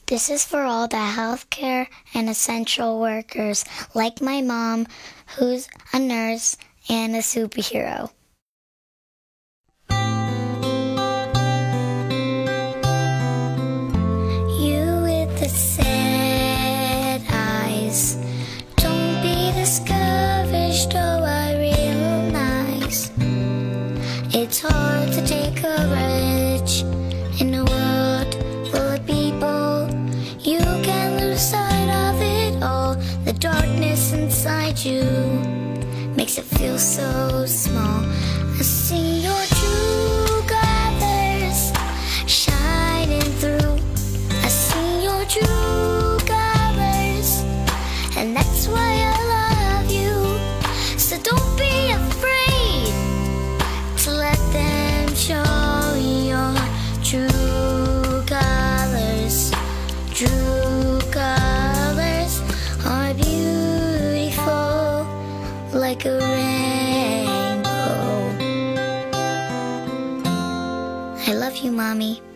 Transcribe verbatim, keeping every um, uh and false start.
This is for all the healthcare and essential workers, like my mom, who's a nurse and a superhero. You with the sad eyes, don't be discouraged, oh I realize it's hard to take courage in a world full of people. You can lose sight of it all. The darkness inside you makes it feel so small. I see your true colors shining through. I see your true colors, and that's why I love you. So don't be afraid to let them show your true colors. True colors are beautiful, like a rainbow. I love you, Mommy.